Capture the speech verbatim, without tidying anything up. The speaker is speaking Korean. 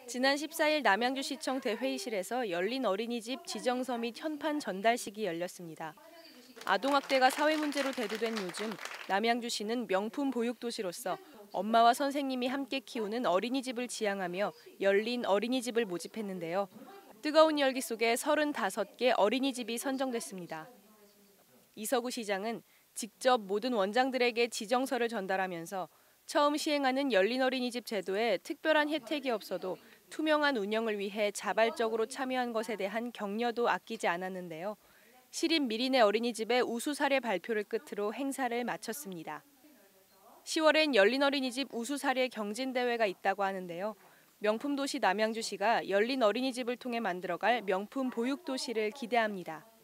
지난 십사일 남양주시청 대회의실에서 열린 어린이집 지정서 및 현판 전달식이 열렸습니다. 아동학대가 사회 문제로 대두된 요즘 남양주시는 명품 보육도시로서 엄마와 선생님이 함께 키우는 어린이집을 지향하며 열린 어린이집을 모집했는데요. 뜨거운 열기 속에 서른다섯 개 어린이집이 선정됐습니다. 이서구 시장은 직접 모든 원장들에게 지정서를 전달하면서 처음 시행하는 열린 어린이집 제도에 특별한 혜택이 없어도 투명한 운영을 위해 자발적으로 참여한 것에 대한 격려도 아끼지 않았는데요. 시립 미리네 어린이집의 우수 사례 발표를 끝으로 행사를 마쳤습니다. 시월엔 열린 어린이집 우수 사례 경진대회가 있다고 하는데요. 명품 도시 남양주시가 열린 어린이집을 통해 만들어갈 명품 보육도시를 기대합니다.